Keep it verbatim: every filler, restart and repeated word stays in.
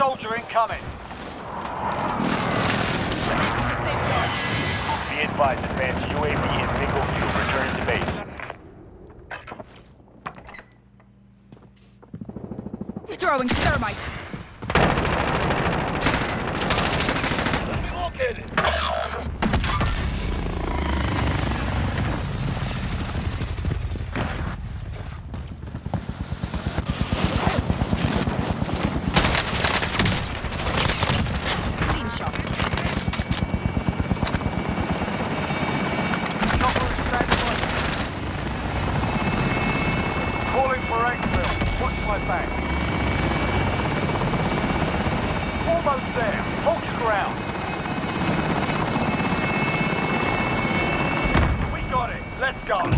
soldier incoming. Be advised, advanced U A V in bingo fuel. Returning to base. Throwing thermite. Enemy located. Clean shot. Chopper is standing by. Calling for exfil. Watch my back. Almost there. Hold your ground. We got it. Let's go.